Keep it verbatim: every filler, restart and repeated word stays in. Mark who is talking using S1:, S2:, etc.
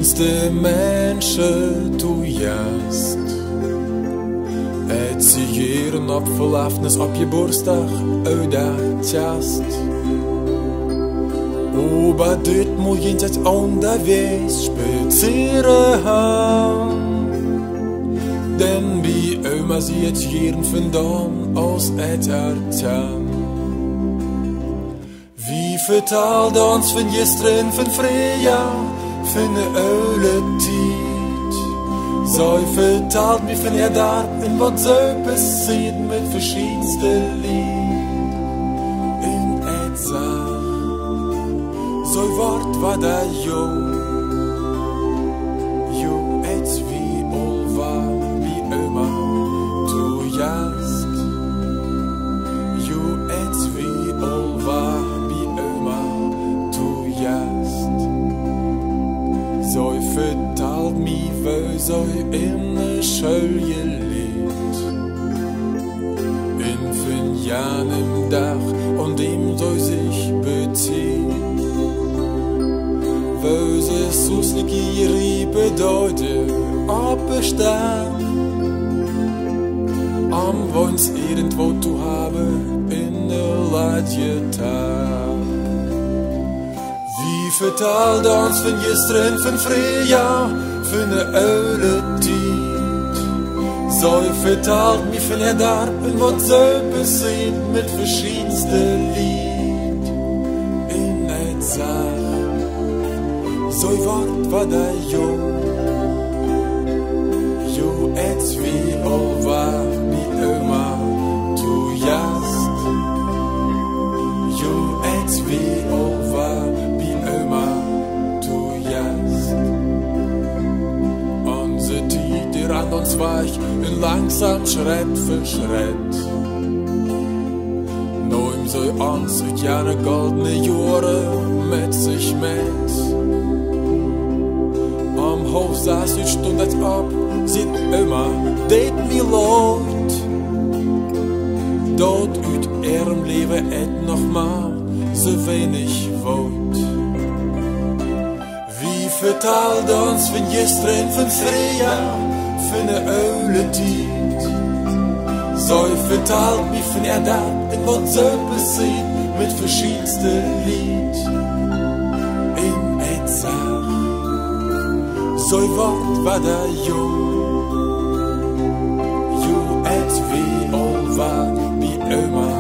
S1: de mensen toe juist. Het sieren op verlafnis op je borstdag uit dat jast. Aber dit moet je eens onderwees spazieren gaan. Denn wie oma sie het jaren vandaan als het artjan. Wie vertelt ons van gisteren, van vrijdag, van de oude tijd? Zij vertelt me van haar daar en wat zo passiert met verschiedenste lied. In het zaal, zo wordt wat er jong. Jo, het wie al waar, wie oma toe juist. Jo, het wie al waar. Zij vertelt me waar zij in de school geleerd. In van jenem dag, an dem zij zich bezieht. Waar ze soeslige bedeuten opbestaan. Am wons irgendwo zu haben in de laatste Tag. Vertelt ons van gisteren, van vrijdag, van de oude tijd. Zij vertelt me van haar daar en wat zij passiert met verschiedenste lied. In het zaal, zij wordt wat er jong. Jo, het wie al waar, wie oma toe juist. Jo, het wie al waar. An uns weich und langsam Schritt für Schritt. Neum soll uns mit jene goldene Jahre mit sich mit. Am Hof saß sie stundet ab, sieht immer, det mir leid. Dort üt ihrem Leben et noch mal so wenig wollt. Wie vertelt uns von gestern, von Frühjahr, von der oude tijd. Zij vertelt me van haar daar en wat zo passiert met verschiedenste lied. In het zaal, zij wordt wat er jong. Jo, het wie al waar, wie oma